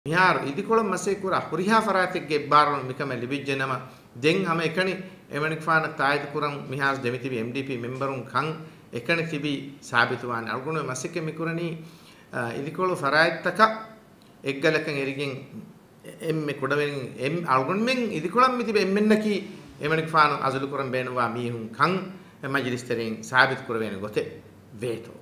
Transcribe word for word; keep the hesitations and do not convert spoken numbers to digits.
මිහාර ඉදිකොළ මසේ කුර හුරිහා ෆරාතෙක්ගේ බාරණ මිකම ලිබිජ්ජනම දෙන් හම එකනි එමනික් ෆාන තායිද කුරන් මිහාස් දෙමිතිවි එම් ඩී පී මෙම්බරුන් කන් එකනි තිබි සාබිතුවාන අල්ගුණ මසෙක මිකුරණි ඉදිකොළ ෆරායත්තක එක්ගලකන් එරිගෙන් එම්මෙ කොඩවෙන් එම් අල්ගුණ මෙන් ඉදිකොළම් මිතිබ එම්මෙන්නකි එමනික් ෆාන අසුලු කුරන් බේනවා මීහුන් කන් මජ්ලිස් තරෙන් සාබිත් කුරවෙන ගොතේ වේතෝ